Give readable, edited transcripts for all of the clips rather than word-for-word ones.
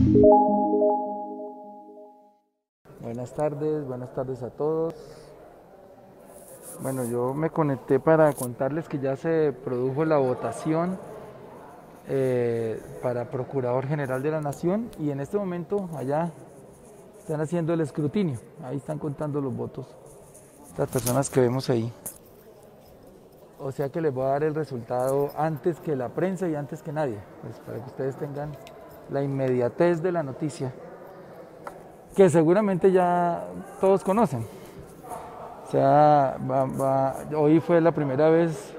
Buenas tardes a todos. Bueno, yo me conecté para contarles que ya se produjo la votación para Procurador General de la Nación y en este momento allá están haciendo el escrutinio. Ahí están contando los votos, las personas que vemos ahí. O sea que les voy a dar el resultado antes que la prensa y antes que nadie, pues para que ustedes tengan la inmediatez de la noticia, que seguramente ya todos conocen. O sea, hoy fue la primera vez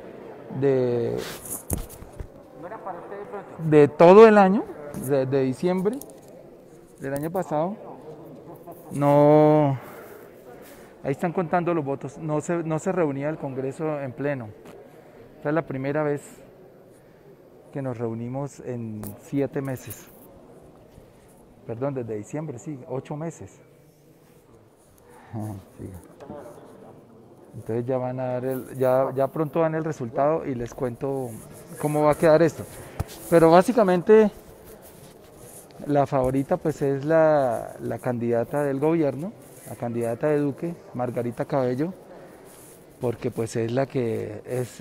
de todo el año, de diciembre del año pasado. No, ahí están contando los votos. No se reunía el Congreso en pleno. Esta es la primera vez que nos reunimos en 7 meses. Perdón, desde diciembre, sí, 8 meses. Sí. Entonces ya van a dar ya pronto dan el resultado y les cuento cómo va a quedar esto. Pero básicamente la favorita pues es la candidata del gobierno, la candidata de Duque, Margarita Cabello, porque pues es la que es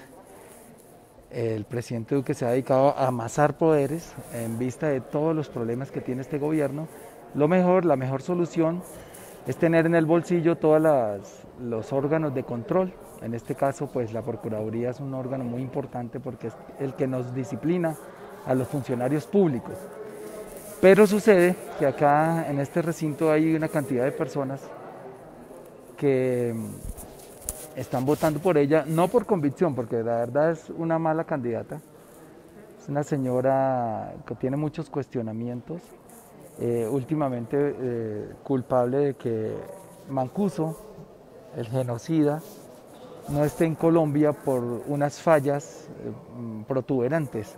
el presidente Duque se ha dedicado a amasar poderes en vista de todos los problemas que tiene este gobierno. La mejor solución es tener en el bolsillo todos los órganos de control. En este caso, pues la Procuraduría es un órgano muy importante porque es el que nos disciplina a los funcionarios públicos. Pero sucede que acá en este recinto hay una cantidad de personas que están votando por ella, no por convicción, porque la verdad es una mala candidata. Es una señora que tiene muchos cuestionamientos. Últimamente culpable de que Mancuso, el genocida, no esté en Colombia por unas fallas protuberantes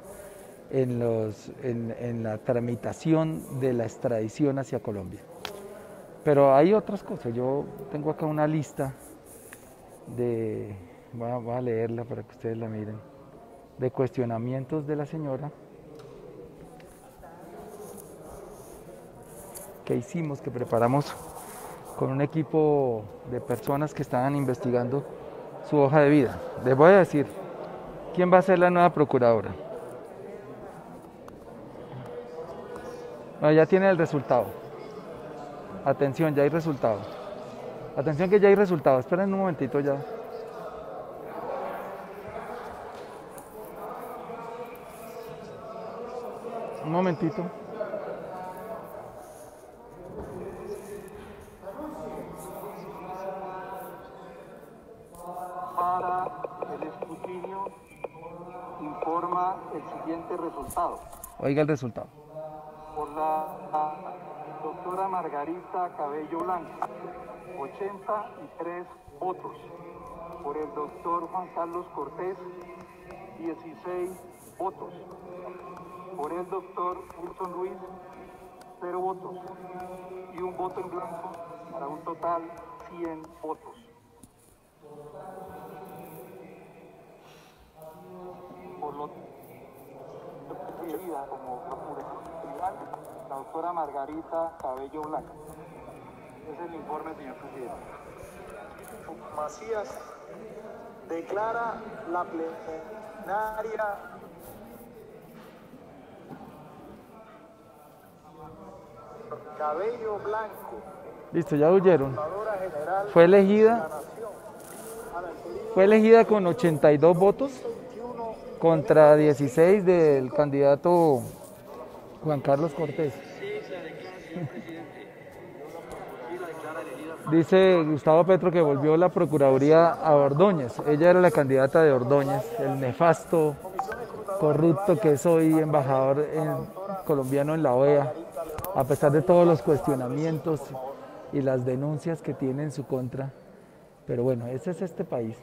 en la tramitación de la extradición hacia Colombia. Pero hay otras cosas. Yo tengo acá una lista voy a leerla para que ustedes la miren, de cuestionamientos de la señora que hicimos, que preparamos con un equipo de personas que estaban investigando su hoja de vida. Les voy a decir quién va a ser la nueva procuradora. Bueno, ya tiene el resultado. Atención, ya hay resultado. Atención que ya hay resultado. Esperen un momentito ya. Un momentito. Para el escrutinio informa el siguiente resultado. Oiga el resultado. Por la doctora Margarita Cabello Blanco, 83 votos. Por el doctor Juan Carlos Cortés, 16 votos. Por el doctor Wilson Ruiz, 0 votos. Y un voto en blanco para un total 100 votos. Por lo elegida como procuradora la doctora Margarita Cabello Blanco. Es el informe, señor presidente. Macías declara la plenaria Cabello Blanco. Listo, ya oyeron. Fue elegida con 82 votos contra 16 del candidato Juan Carlos Cortés. Dice Gustavo Petro que volvió la Procuraduría a Ordóñez. Ella era la candidata de Ordóñez, el nefasto, corrupto que es hoy embajador colombiano en la OEA, a pesar de todos los cuestionamientos y las denuncias que tiene en su contra. Pero bueno, ese es este país.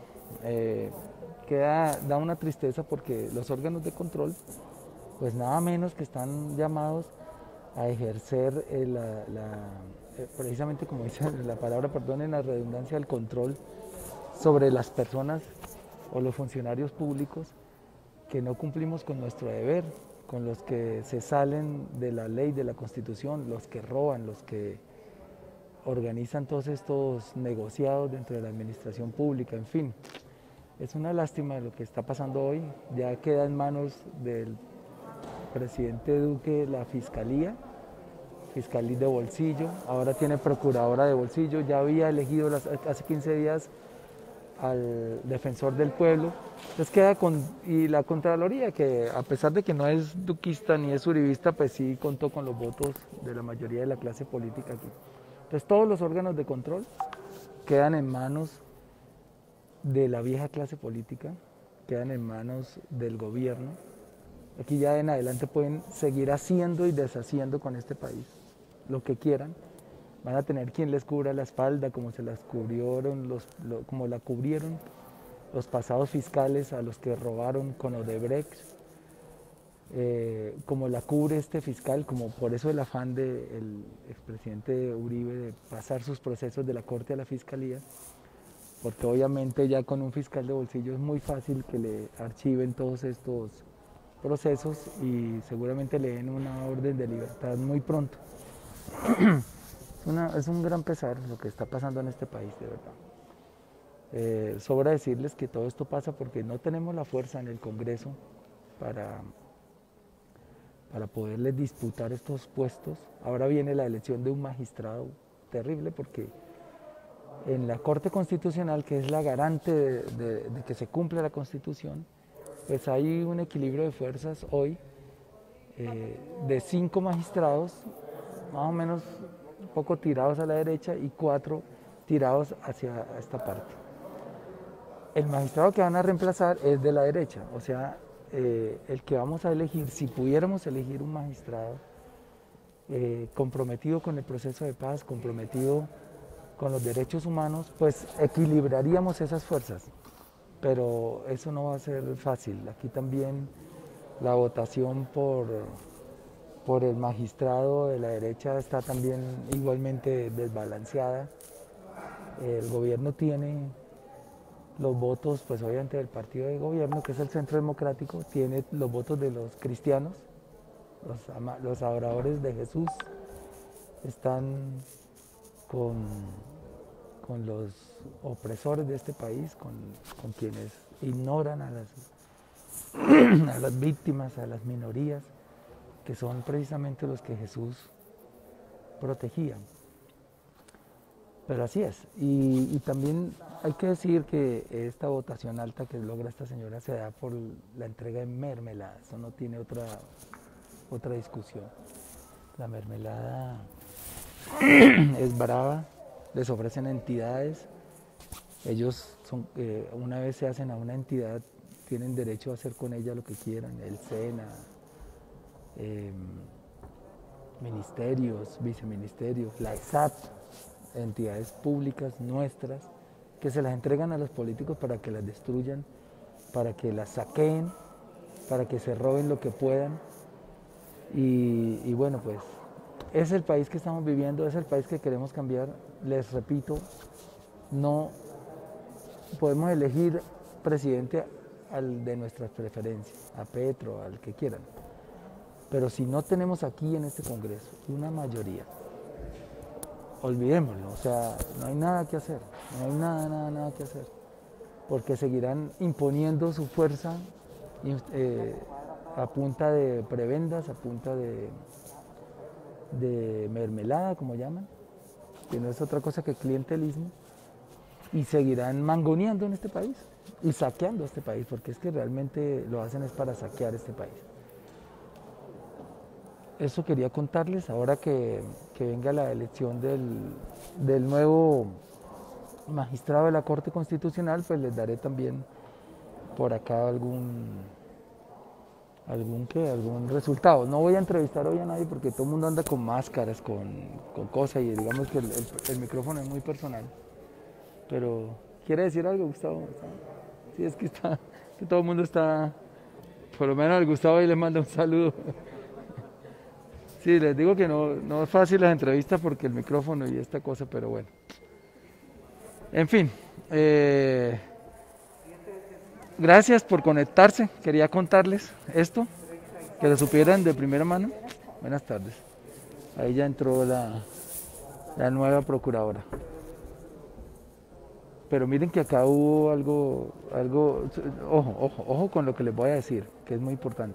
Da una tristeza porque los órganos de control, pues nada menos que están llamados a ejercer precisamente como dice la palabra, perdonen la redundancia, el control sobre las personas o los funcionarios públicos que no cumplimos con nuestro deber con los que se salen de la ley, de la Constitución, los que roban, los que organizan todos estos negociados dentro de la administración pública, en fin. Es una lástima lo que está pasando hoy, ya queda en manos del presidente Duque la fiscalía de bolsillo, ahora tiene procuradora de bolsillo, ya había elegido hace 15 días al defensor del pueblo, entonces queda y la Contraloría, que a pesar de que no es duquista ni es uribista, pues sí contó con los votos de la mayoría de la clase política aquí. Entonces todos los órganos de control quedan en manos de la vieja clase política, quedan en manos del gobierno. Aquí ya en adelante pueden seguir haciendo y deshaciendo con este país lo que quieran. Van a tener quien les cubra la espalda, como se las cubrieron como la cubrieron los pasados fiscales a los que robaron con Odebrecht, como la cubre este fiscal, como por eso el afán del expresidente Uribe de pasar sus procesos de la Corte a la Fiscalía, porque obviamente ya con un fiscal de bolsillo es muy fácil que le archiven todos estos procesos y seguramente le den una orden de libertad muy pronto. Es un gran pesar lo que está pasando en este país, de verdad. Sobra decirles que todo esto pasa porque no tenemos la fuerza en el Congreso para poderles disputar estos puestos. Ahora viene la elección de un magistrado terrible porque en la Corte Constitucional, que es la garante de que se cumpla la Constitución, pues hay un equilibrio de fuerzas hoy de 5 magistrados, más o menos un poco tirados a la derecha y 4 tirados hacia esta parte. El magistrado que van a reemplazar es de la derecha, o sea, el que vamos a elegir, si pudiéramos elegir un magistrado comprometido con el proceso de paz, comprometido con los derechos humanos, pues equilibraríamos esas fuerzas, pero eso no va a ser fácil. Aquí también la votación por el magistrado de la derecha está también igualmente desbalanceada. El gobierno tiene los votos, pues obviamente del partido de gobierno, que es el Centro Democrático, tiene los votos de los cristianos, los adoradores de Jesús, están con los opresores de este país, con quienes ignoran a las víctimas, a las minorías, que son precisamente los que Jesús protegía. Pero así es, y también hay que decir que esta votación alta que logra esta señora se da por la entrega de mermelada, eso no tiene otra discusión. La mermelada es brava, les ofrecen entidades, ellos una vez se hacen a una entidad, tienen derecho a hacer con ella lo que quieran, el SENA, ministerios, viceministerios, la ESAT, entidades públicas nuestras, que se las entregan a los políticos para que las destruyan, para que las saqueen, para que se roben lo que puedan. Y bueno, pues es el país que estamos viviendo, es el país que queremos cambiar. Les repito, no podemos elegir presidente al de nuestras preferencias, a Petro, al que quieran. Pero si no tenemos aquí en este Congreso una mayoría, olvidémoslo, o sea, no hay nada que hacer, no hay nada que hacer, porque seguirán imponiendo su fuerza a punta de prebendas, a punta de mermelada, como llaman, que no es otra cosa que clientelismo, y seguirán mangoneando en este país y saqueando este país, porque es que realmente lo hacen es para saquear este país. Eso quería contarles, ahora que venga la elección del nuevo magistrado de la Corte Constitucional, pues les daré también por acá algún resultado. No voy a entrevistar hoy a nadie porque todo el mundo anda con máscaras, con cosas, y digamos que el micrófono es muy personal. Pero, ¿quiere decir algo, Gustavo? Sí, es que todo el mundo está, por lo menos al Gustavo ahí les manda un saludo. Sí, les digo que no es fácil las entrevistas porque el micrófono y esta cosa, pero bueno. En fin, gracias por conectarse, quería contarles esto. Que lo supieran de primera mano. Buenas tardes. Ahí ya entró la nueva procuradora. Pero miren que acá hubo ojo con lo que les voy a decir, que es muy importante.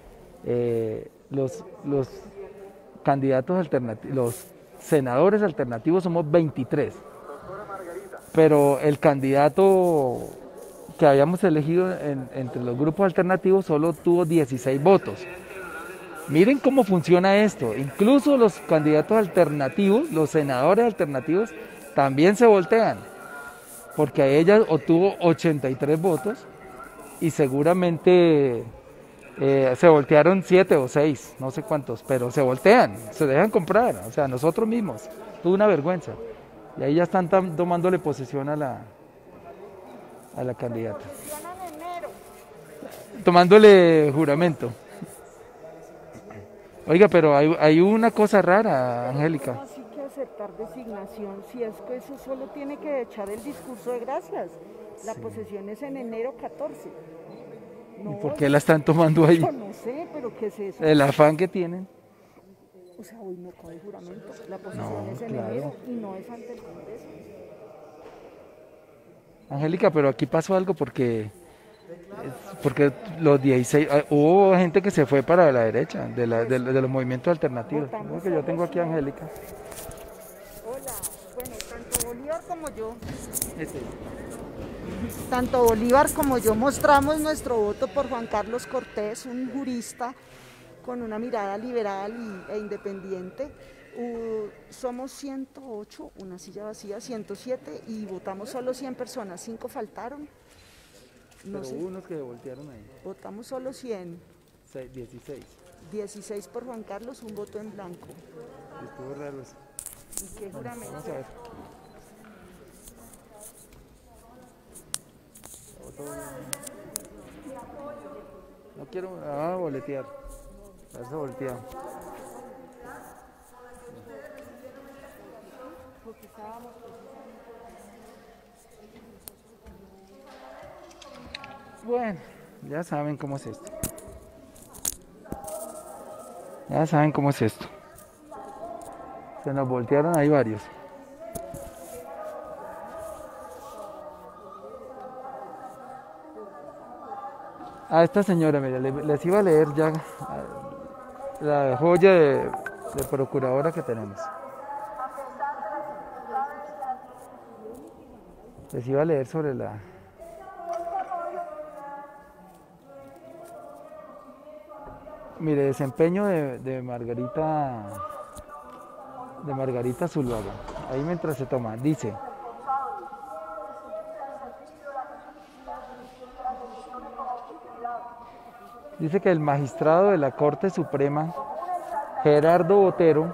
Los candidatos alternativos, los senadores alternativos somos 23, pero el candidato que habíamos elegido entre los grupos alternativos solo tuvo 16 votos. Miren cómo funciona esto, incluso los candidatos alternativos, los senadores alternativos, también se voltean, porque ella obtuvo 83 votos y seguramente se voltearon 7 o 6, no sé cuántos, pero se voltean, se dejan comprar, o sea, nosotros mismos, tuvo una vergüenza. Y ahí ya están tomándole posesión a la candidata. Tomándole juramento. Oiga, pero hay una cosa rara, Angélica. Así que aceptar designación, si es que eso solo tiene que echar el discurso de gracias. La posesión es en enero 14. No, ¿Y por qué la están tomando ahí? yo no sé, pero ¿qué es eso? El afán que tienen. O sea, hoy no cabe juramento. La posesión es en enero y no es ante el Congreso. Angélica, pero aquí pasó algo porque los 16, hubo gente que se fue para la derecha, de los movimientos alternativos. Es lo que yo tengo aquí, Angélica. Hola, bueno, tanto Bolívar como yo. Tanto Bolívar como yo mostramos nuestro voto por Juan Carlos Cortés, un jurista con una mirada liberal e independiente. Somos 108, una silla vacía, 107 y votamos solo 100 personas, 5 faltaron. No sé. Hubo unos que voltearon ahí. Votamos solo 100. 16. 16 por Juan Carlos, un voto en blanco. Estuvo raro eso. ¿Y qué juramento? Vamos a ver. No quiero boletear. Eso volteado. Bueno, ya saben cómo es esto. Ya saben cómo es esto. Se nos voltearon ahí varios. A esta señora, mira, les iba a leer ya la joya de procuradora que tenemos. Les iba a leer sobre la... Mire, desempeño de Margarita Zuluaga. Ahí mientras se toma, dice: que el magistrado de la Corte Suprema, Gerardo Botero,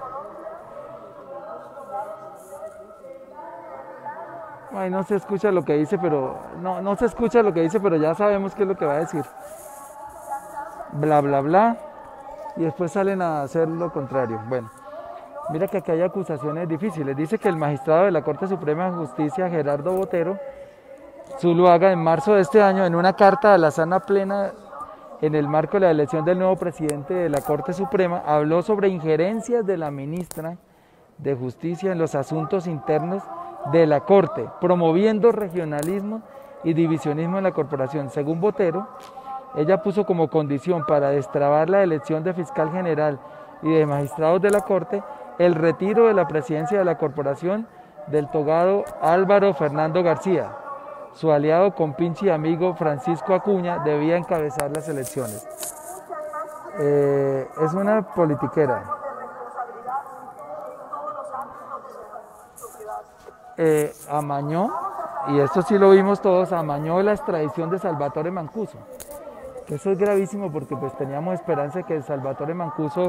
ay, no se escucha lo que dice, pero no se escucha lo que dice, pero ya sabemos qué es lo que va a decir. Bla, bla, bla. Y después salen a hacer lo contrario. Bueno, mira que aquí hay acusaciones difíciles. Dice que el magistrado de la Corte Suprema de Justicia, Gerardo Botero Zuluaga, en marzo de este año, en una carta a la Sala Plena, en el marco de la elección del nuevo presidente de la Corte Suprema, habló sobre injerencias de la ministra de Justicia en los asuntos internos de la Corte, promoviendo regionalismo y divisionismo en la corporación. Según Botero, ella puso como condición para destrabar la elección de fiscal general y de magistrados de la Corte el retiro de la presidencia de la corporación del togado Álvaro Fernando García. Su aliado, compinche y amigo Francisco Acuña debía encabezar las elecciones. Es una politiquera. Amañó, y esto sí lo vimos todos, amañó la extradición de Salvatore Mancuso. Que eso es gravísimo porque pues teníamos esperanza de que Salvatore Mancuso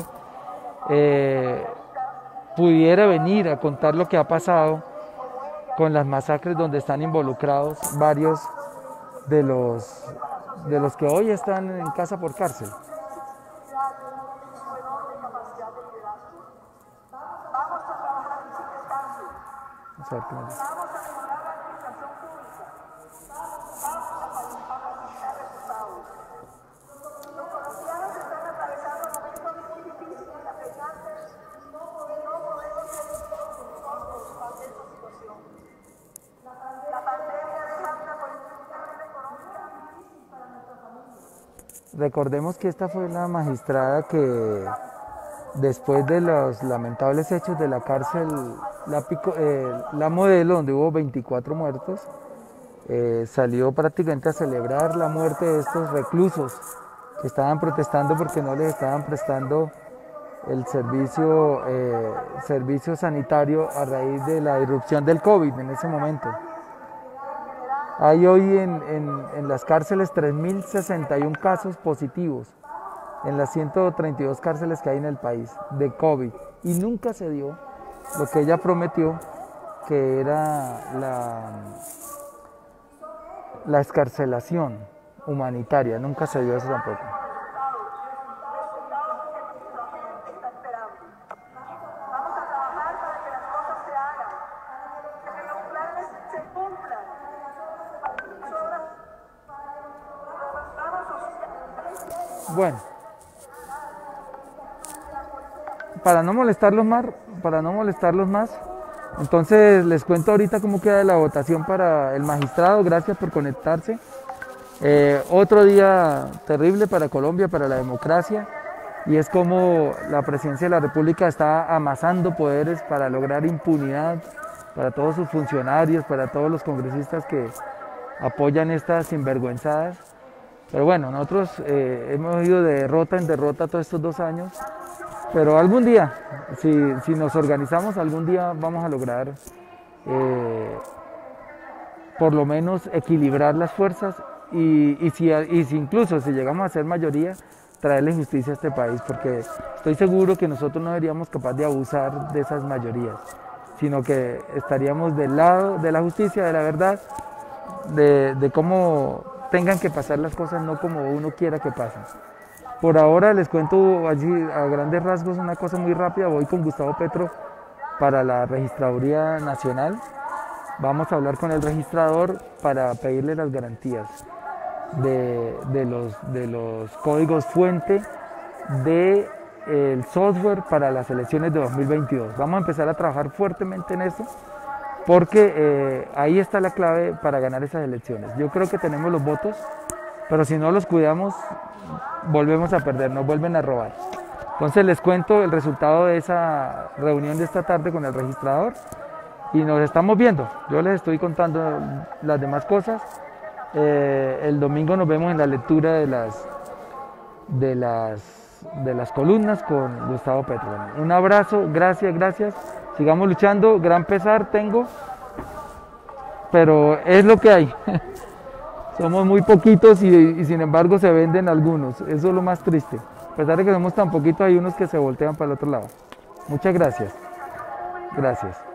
pudiera venir a contar lo que ha pasado con las masacres donde están involucrados varios de los que hoy están en casa por cárcel. Vamos a ver qué me dice. recordemos que esta fue la magistrada que después de los lamentables hechos de la cárcel La Modelo, donde hubo 24 muertos, salió prácticamente a celebrar la muerte de estos reclusos que estaban protestando porque no les estaban prestando el servicio sanitario a raíz de la irrupción del COVID en ese momento. Hay hoy en las cárceles 3.061 casos positivos en las 132 cárceles que hay en el país de COVID, y nunca se dio lo que ella prometió, que era la excarcelación humanitaria. Nunca se dio eso tampoco. Bueno, para no molestarlos más, entonces les cuento ahorita cómo queda la votación para el magistrado. Gracias por conectarse. Otro día terrible para Colombia, para la democracia, y es como la presidencia de la República está amasando poderes para lograr impunidad para todos sus funcionarios, para todos los congresistas que apoyan estas sinvergüenzadas. Pero bueno, nosotros hemos ido de derrota en derrota todos estos 2 años, pero algún día, si nos organizamos, algún día vamos a lograr por lo menos equilibrar las fuerzas y incluso si llegamos a ser mayoría, traerle justicia a este país, porque estoy seguro que nosotros no seríamos capaces de abusar de esas mayorías, sino que estaríamos del lado de la justicia, de la verdad, de cómo tengan que pasar las cosas, no como uno quiera que pasen. Por ahora les cuento allí a grandes rasgos una cosa muy rápida. Voy con Gustavo Petro para la Registraduría Nacional. Vamos a hablar con el registrador para pedirle las garantías de los códigos fuente del software para las elecciones de 2022. Vamos a empezar a trabajar fuertemente en eso, porque ahí está la clave para ganar esas elecciones. Yo creo que tenemos los votos, pero si no los cuidamos, volvemos a perder, nos vuelven a robar. Entonces les cuento el resultado de esa reunión de esta tarde con el registrador y nos estamos viendo. Yo les estoy contando las demás cosas. El domingo nos vemos en la lectura de las columnas con Gustavo Petro. Un abrazo, gracias. Sigamos luchando, gran pesar tengo, pero es lo que hay. Somos muy poquitos y sin embargo se venden algunos, eso es lo más triste. A pesar de que somos tan poquitos, hay unos que se voltean para el otro lado. Muchas gracias. Gracias.